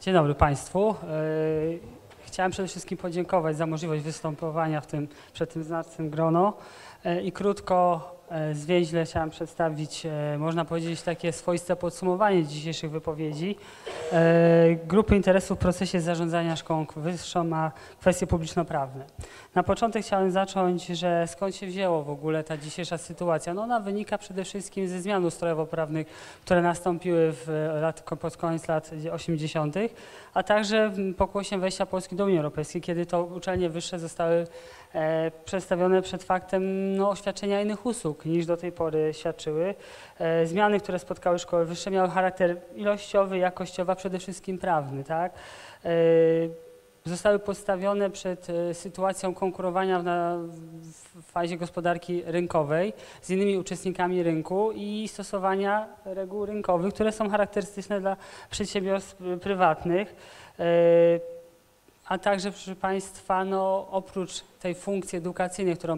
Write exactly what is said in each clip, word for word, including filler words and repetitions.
Dzień dobry Państwu. Chciałem przede wszystkim podziękować za możliwość występowania w tym, przed tym znacznym grono i krótko, zwięźle chciałem przedstawić, można powiedzieć, takie swoiste podsumowanie dzisiejszych wypowiedzi. Grupy interesów w procesie zarządzania szkołą wyższą ma kwestie publiczno-prawne. Na początek chciałem zacząć, że skąd się wzięło w ogóle ta dzisiejsza sytuacja. No ona wynika przede wszystkim ze zmian ustrojowo-prawnych, które nastąpiły w lat, pod koniec lat osiemdziesiątych, a także pokłosiem wejścia Polski do Unii Europejskiej, kiedy to uczelnie wyższe zostały e, przedstawione przed faktem no, oświadczenia innych usług niż do tej pory świadczyły. E, zmiany, które spotkały szkoły wyższe, miały charakter ilościowy, jakościowy, a przede wszystkim prawny. Tak? E, zostały postawione przed e, sytuacją konkurowania na, w fazie gospodarki rynkowej z innymi uczestnikami rynku i stosowania reguł rynkowych, które są charakterystyczne dla przedsiębiorstw prywatnych. E, A także, proszę Państwa, no, oprócz tej funkcji edukacyjnej, którą,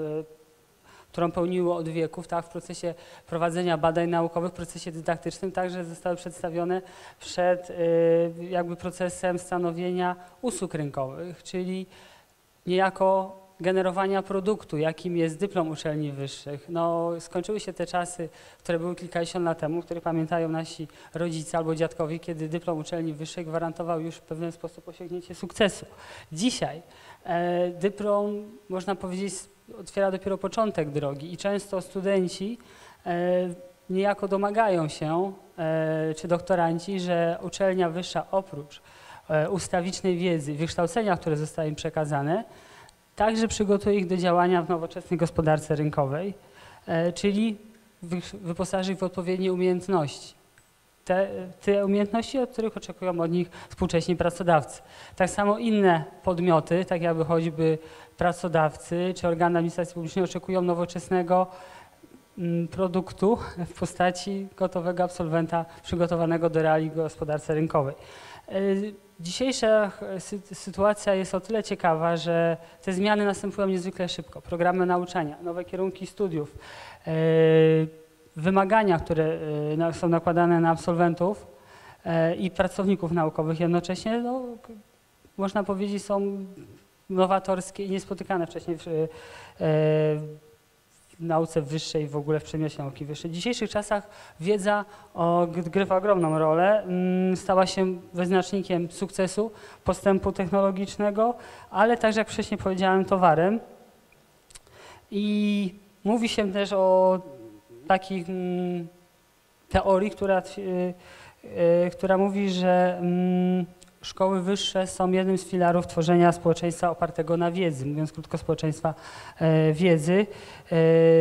którą pełniły od wieków, tak, w procesie prowadzenia badań naukowych, w procesie dydaktycznym, także zostały przedstawione przed y, jakby procesem stanowienia usług rynkowych, czyli niejako generowania produktu, jakim jest dyplom uczelni wyższych. No, skończyły się te czasy, które były kilkadziesiąt lat temu, które pamiętają nasi rodzice albo dziadkowie, kiedy dyplom uczelni wyższej gwarantował już w pewien sposób osiągnięcie sukcesu. Dzisiaj e, dyplom, można powiedzieć, otwiera dopiero początek drogi i często studenci e, niejako domagają się, e, czy doktoranci, że uczelnia wyższa oprócz e, ustawicznej wiedzy, wykształcenia, które zostało im przekazane, także przygotuje ich do działania w nowoczesnej gospodarce rynkowej, e, czyli wyposaży ich w odpowiednie umiejętności. Te, te umiejętności, od których oczekują od nich współcześni pracodawcy. Tak samo inne podmioty, tak jakby choćby pracodawcy czy organy administracji publicznej oczekują nowoczesnego m, produktu w postaci gotowego absolwenta przygotowanego do realizmu w gospodarce rynkowej. E, Dzisiejsza sytuacja jest o tyle ciekawa, że te zmiany następują niezwykle szybko. Programy nauczania, nowe kierunki studiów, yy, wymagania, które yy, są nakładane na absolwentów yy, i pracowników naukowych jednocześnie, no, można powiedzieć, są nowatorskie i niespotykane wcześniej w, yy, w nauce wyższej, w ogóle w przedmiocie nauki wyższej. W dzisiejszych czasach wiedza odgrywa ogromną rolę, stała się wyznacznikiem sukcesu, postępu technologicznego, ale także, jak wcześniej powiedziałem, towarem. I mówi się też o takiej teorii, która, która mówi, że szkoły wyższe są jednym z filarów tworzenia społeczeństwa opartego na wiedzy, mówiąc krótko, społeczeństwa e, wiedzy. E,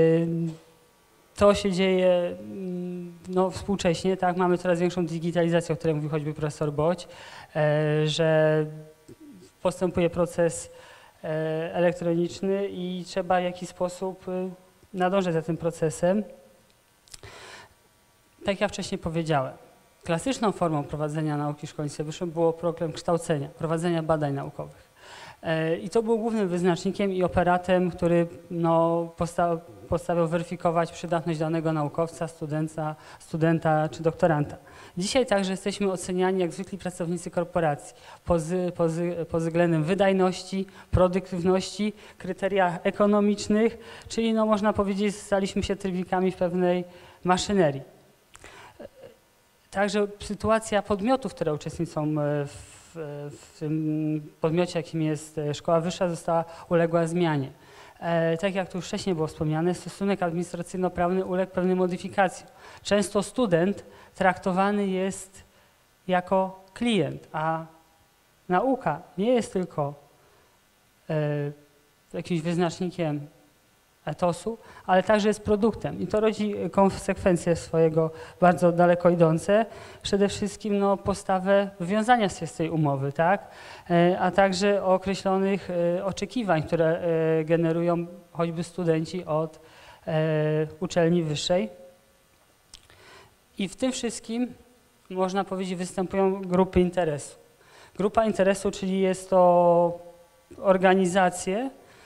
to się dzieje no, współcześnie, tak? Mamy coraz większą digitalizację, o której mówił choćby profesor Boć, e, że postępuje proces e, elektroniczny i trzeba w jakiś sposób e, nadążać za tym procesem. Tak jak ja wcześniej powiedziałem, klasyczną formą prowadzenia nauki w szkolnictwie wyższym było program kształcenia, prowadzenia badań naukowych. I to był głównym wyznacznikiem i operatem, który no, posta postawiał weryfikować przydatność danego naukowca, studenta, studenta czy doktoranta. Dzisiaj także jesteśmy oceniani jak zwykli pracownicy korporacji pod, pod, pod względem wydajności, produktywności, kryteriach ekonomicznych, czyli no, można powiedzieć, staliśmy się trybikami w pewnej maszynerii. Także sytuacja podmiotów, które uczestniczą w, w tym podmiocie, jakim jest szkoła wyższa, została uległa zmianie. E, tak jak tu już wcześniej było wspomniane, stosunek administracyjno-prawny uległ pewnej modyfikacji. Często student traktowany jest jako klient, a nauka nie jest tylko e, jakimś wyznacznikiem etosu, ale także jest produktem i to rodzi konsekwencje swojego bardzo daleko idące. Przede wszystkim no, postawę wywiązania się z tej umowy, tak? A także określonych oczekiwań, które generują choćby studenci od uczelni wyższej. I w tym wszystkim, można powiedzieć, występują grupy interesu. Grupa interesu, czyli jest to organizacje,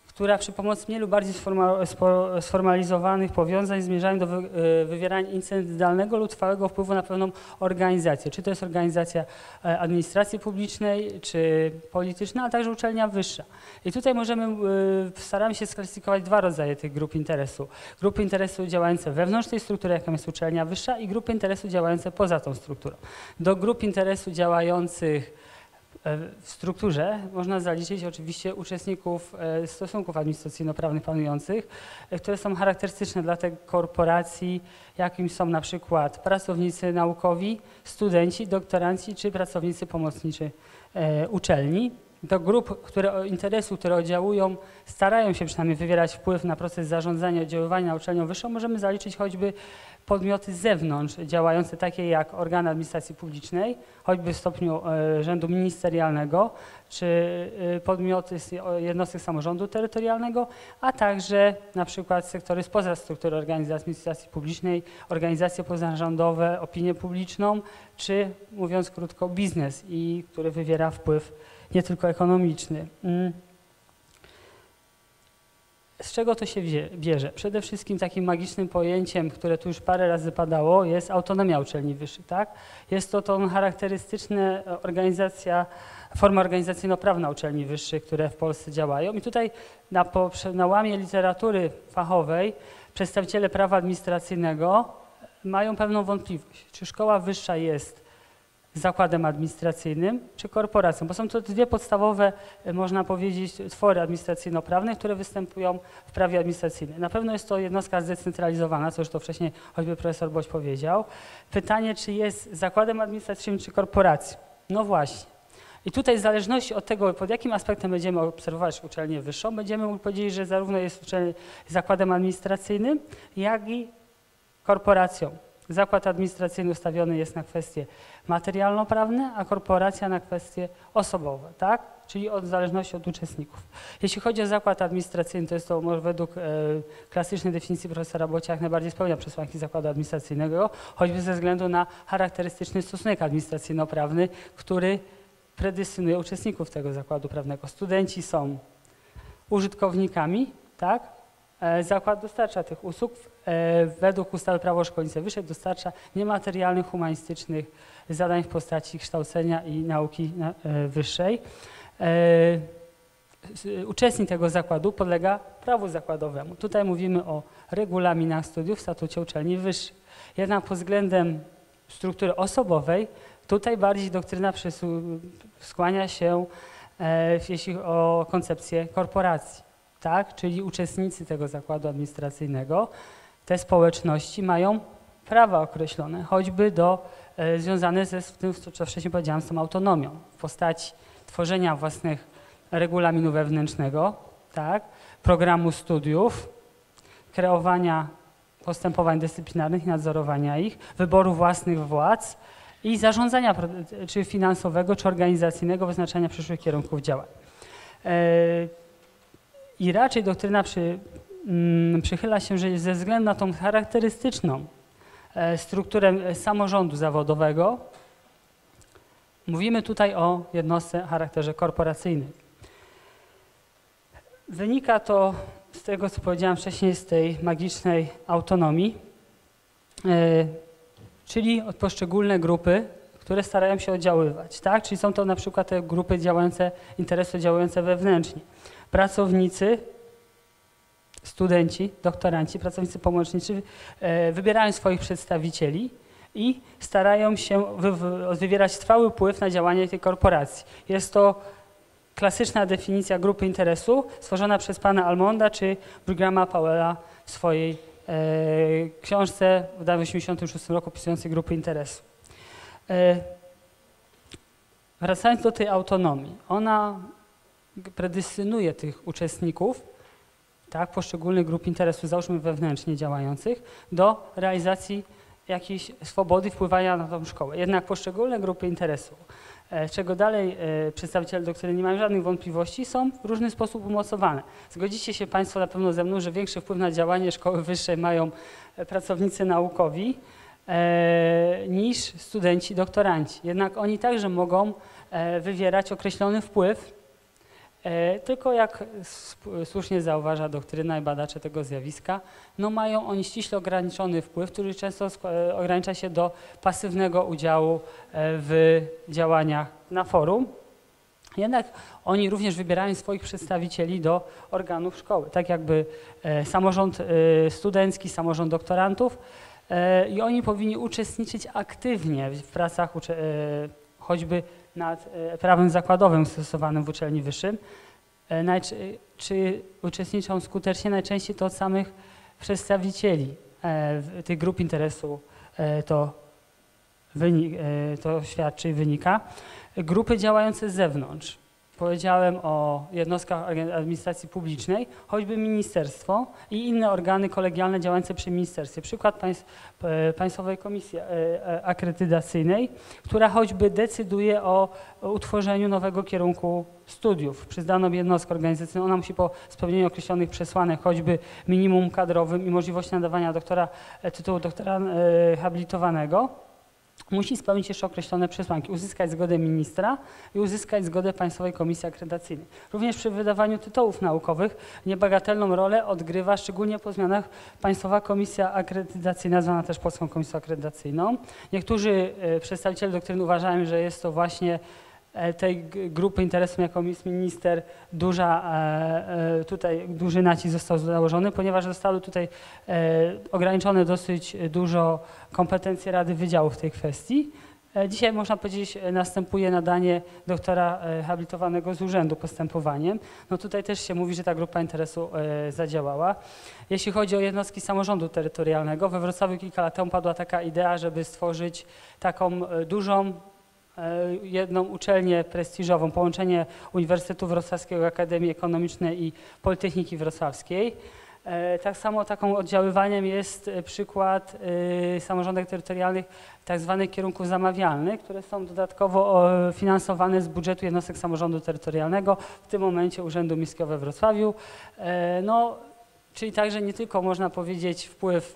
która przy pomocy mniej lub bardziej sformalizowanych powiązań zmierzają do wy, wywierania incydentalnego lub trwałego wpływu na pewną organizację. Czy to jest organizacja administracji publicznej, czy polityczna, a także uczelnia wyższa. I tutaj możemy, staramy się sklasyfikować dwa rodzaje tych grup interesu. Grupy interesu działające wewnątrz tej struktury, jaką jest uczelnia wyższa, i grupy interesu działające poza tą strukturą. Do grup interesu działających w strukturze można zaliczyć oczywiście uczestników stosunków administracyjno-prawnych panujących, które są charakterystyczne dla tych korporacji, jakim są na przykład pracownicy naukowi, studenci, doktoranci czy pracownicy pomocniczy uczelni. Do grup które, interesów, które oddziałują, starają się przynajmniej wywierać wpływ na proces zarządzania, oddziaływania na uczelnią wyższą, możemy zaliczyć choćby podmioty z zewnątrz działające, takie jak organy administracji publicznej, choćby w stopniu e, rzędu ministerialnego, czy e, podmioty z jednostek samorządu terytorialnego, a także na przykład sektory spoza struktury organizacji administracji publicznej, organizacje pozarządowe, opinię publiczną, czy mówiąc krótko biznes, i który wywiera wpływ nie tylko ekonomiczny. Z czego to się bierze? Przede wszystkim takim magicznym pojęciem, które tu już parę razy padało, jest autonomia uczelni wyższych. Tak? Jest to tą charakterystyczna organizacja, forma organizacyjno-prawna uczelni wyższych, które w Polsce działają. I tutaj na, na łamie literatury fachowej przedstawiciele prawa administracyjnego mają pewną wątpliwość, czy szkoła wyższa jest zakładem administracyjnym czy korporacją, bo są to dwie podstawowe, można powiedzieć, twory administracyjno-prawne, które występują w prawie administracyjnym. Na pewno jest to jednostka zdecentralizowana, co już to wcześniej choćby profesor Boś powiedział. Pytanie, czy jest zakładem administracyjnym czy korporacją? No właśnie. I tutaj w zależności od tego, pod jakim aspektem będziemy obserwować uczelnię wyższą, będziemy mogli powiedzieć, że zarówno jest uczelnia zakładem administracyjnym, jak i korporacją. Zakład administracyjny ustawiony jest na kwestie materialno-prawne, a korporacja na kwestie osobowe, tak? Czyli od, w zależności od uczestników. Jeśli chodzi o zakład administracyjny, to jest to może według e, klasycznej definicji profesora Bocia jak najbardziej spełnia przesłanki zakładu administracyjnego, choćby ze względu na charakterystyczny stosunek administracyjno-prawny, który predestynuje uczestników tego zakładu prawnego. Studenci są użytkownikami, tak? Zakład dostarcza tych usług, według ustawy Prawo o szkolnictwie wyższym dostarcza niematerialnych, humanistycznych zadań w postaci kształcenia i nauki wyższej. Uczestnik tego zakładu podlega prawu zakładowemu. Tutaj mówimy o regulaminach studiów w statucie uczelni wyższych. Jednak pod względem struktury osobowej tutaj bardziej doktryna skłania się, jeśli o koncepcję korporacji. Tak, czyli uczestnicy tego zakładu administracyjnego, te społeczności mają prawa określone, choćby do, e, związane ze z tym, co wcześniej powiedziałam, z tą autonomią w postaci tworzenia własnych regulaminu wewnętrznego, tak, programu studiów, kreowania postępowań dyscyplinarnych i nadzorowania ich, wyboru własnych władz i zarządzania czy finansowego, czy organizacyjnego, wyznaczania przyszłych kierunków działań. E, I raczej doktryna przy, mm, przychyla się, że ze względu na tą charakterystyczną e, strukturę samorządu zawodowego mówimy tutaj o jednostce o charakterze korporacyjnym. Wynika to z tego, co powiedziałam wcześniej, z tej magicznej autonomii, e, czyli od poszczególne grupy, które starają się oddziaływać. Tak? Czyli są to na przykład te grupy działające, interesy działające wewnętrznie. Pracownicy, studenci, doktoranci, pracownicy pomocniczy e, wybierają swoich przedstawicieli i starają się wy, wy, wywierać trwały wpływ na działanie tej korporacji. Jest to klasyczna definicja grupy interesu stworzona przez pana Almonda czy Brighama Powella w swojej e, książce w tysiąc dziewięćset osiemdziesiątym szóstym roku opisującej grupy interesu. E, wracając do tej autonomii, ona predestynuje tych uczestników, tak, poszczególnych grup interesu, załóżmy wewnętrznie działających, do realizacji jakiejś swobody wpływania na tą szkołę. Jednak poszczególne grupy interesu, e, czego dalej e, przedstawiciele doktryny nie mają żadnych wątpliwości, są w różny sposób umocowane. Zgodzicie się Państwo na pewno ze mną, że większy wpływ na działanie szkoły wyższej mają pracownicy naukowi e, niż studenci, doktoranci. Jednak oni także mogą e, wywierać określony wpływ Tylko jak słusznie zauważa doktryna i badacze tego zjawiska, no mają oni ściśle ograniczony wpływ, który często ogranicza się do pasywnego udziału w działaniach na forum. Jednak oni również wybierają swoich przedstawicieli do organów szkoły, tak jakby samorząd studencki, samorząd doktorantów i oni powinni uczestniczyć aktywnie w pracach choćby nad prawem zakładowym stosowanym w uczelni wyższym, czy uczestniczą skutecznie, najczęściej to od samych przedstawicieli tych grup interesu to, wynik, to świadczy i wynika. Grupy działające z zewnątrz. Powiedziałem o jednostkach administracji publicznej, choćby ministerstwo i inne organy kolegialne działające przy ministerstwie. Przykład państw, Państwowej Komisji Akredytacyjnej, która choćby decyduje o utworzeniu nowego kierunku studiów przez daną jednostkę organizacyjną. Ona musi po spełnieniu określonych przesłanek, choćby minimum kadrowym i możliwości nadawania doktora, tytułu doktora habilitowanego, musi spełnić jeszcze określone przesłanki, uzyskać zgodę ministra i uzyskać zgodę Państwowej Komisji Akredytacyjnej. Również przy wydawaniu tytułów naukowych niebagatelną rolę odgrywa, szczególnie po zmianach, Państwowa Komisja Akredytacyjna, zwana też Polską Komisją Akredytacyjną. Niektórzy przedstawiciele doktryny uważają, że jest to właśnie tej grupy interesów, jaką jest minister, duża, tutaj duży nacisk został założony, ponieważ zostały tutaj ograniczone dosyć dużo kompetencje Rady Wydziału w tej kwestii. Dzisiaj można powiedzieć, następuje nadanie doktora habilitowanego z urzędu postępowaniem. No tutaj też się mówi, że ta grupa interesu zadziałała. Jeśli chodzi o jednostki samorządu terytorialnego, we Wrocławiu kilka lat temu padła taka idea, żeby stworzyć taką dużą jedną uczelnię prestiżową, połączenie Uniwersytetu Wrocławskiego, Akademii Ekonomicznej i Politechniki Wrocławskiej. Tak samo taką oddziaływaniem jest przykład samorządów terytorialnych tak zwanych kierunków zamawialnych, które są dodatkowo finansowane z budżetu jednostek samorządu terytorialnego, w tym momencie Urzędu Miejskiego we Wrocławiu. No, czyli także nie tylko można powiedzieć wpływ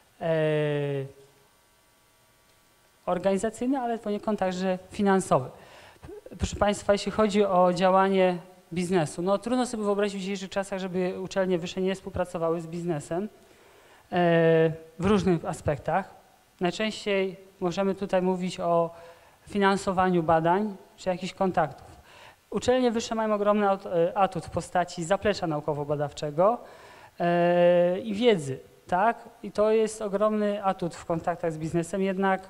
organizacyjny, ale poniekąd także finansowy. Proszę Państwa, jeśli chodzi o działanie biznesu, no trudno sobie wyobrazić w dzisiejszych czasach, żeby uczelnie wyższe nie współpracowały z biznesem w różnych aspektach. Najczęściej możemy tutaj mówić o finansowaniu badań czy jakichś kontaktów. Uczelnie wyższe mają ogromny atut w postaci zaplecza naukowo-badawczego i wiedzy, tak? I to jest ogromny atut w kontaktach z biznesem, jednak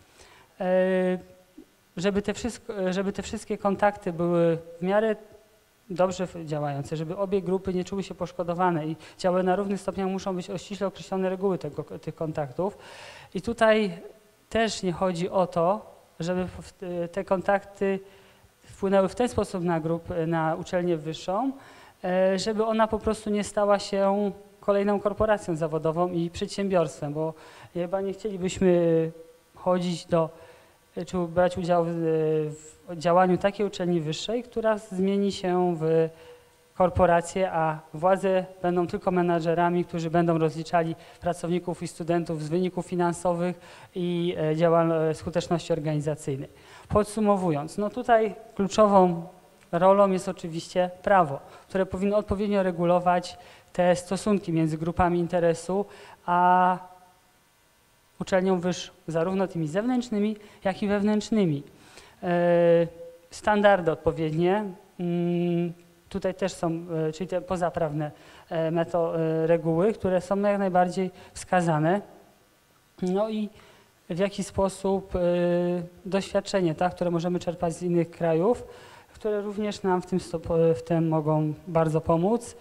żeby te, wszystko, żeby te wszystkie kontakty były w miarę dobrze działające, żeby obie grupy nie czuły się poszkodowane i działały na równych stopniach, muszą być ściśle określone reguły tego, tych kontaktów. I tutaj też nie chodzi o to, żeby te kontakty wpłynęły w ten sposób na, grup, na uczelnię wyższą, żeby ona po prostu nie stała się kolejną korporacją zawodową i przedsiębiorstwem, bo chyba nie chcielibyśmy chodzić do, czy brać udział w, w działaniu takiej uczelni wyższej, która zmieni się w korporację, a władze będą tylko menadżerami, którzy będą rozliczali pracowników i studentów z wyników finansowych i skuteczności organizacyjnej. Podsumowując, no tutaj kluczową rolą jest oczywiście prawo, które powinno odpowiednio regulować te stosunki między grupami interesu a uczelnią wyższą, zarówno tymi zewnętrznymi, jak i wewnętrznymi. Standardy odpowiednie, tutaj też są, czyli te pozaprawne meto, reguły, które są jak najbardziej wskazane. No i w jaki sposób doświadczenie, tak, które możemy czerpać z innych krajów, które również nam w tym, w tym mogą bardzo pomóc.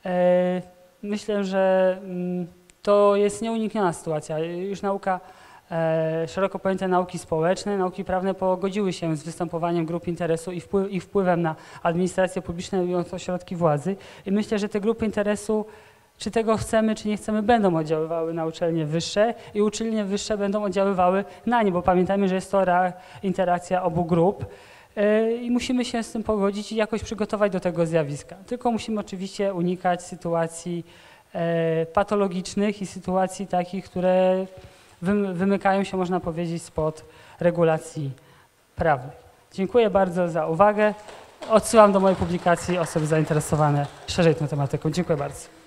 Myślę, że to jest nieunikniona sytuacja. Już nauka, e, szeroko pojęte nauki społeczne, nauki prawne pogodziły się z występowaniem grup interesu i wpływ, ich wpływem na administrację publiczną i ośrodki władzy. I myślę, że te grupy interesu, czy tego chcemy, czy nie chcemy, będą oddziaływały na uczelnie wyższe i uczelnie wyższe będą oddziaływały na nie, bo pamiętajmy, że jest to interakcja obu grup. I musimy się z tym pogodzić i jakoś przygotować do tego zjawiska. Tylko musimy oczywiście unikać sytuacji patologicznych i sytuacji takich, które wymykają się, można powiedzieć, spod regulacji prawnych. Dziękuję bardzo za uwagę odsyłam do mojej publikacji osoby zainteresowane szerzej tą tematyką. Dziękuję bardzo.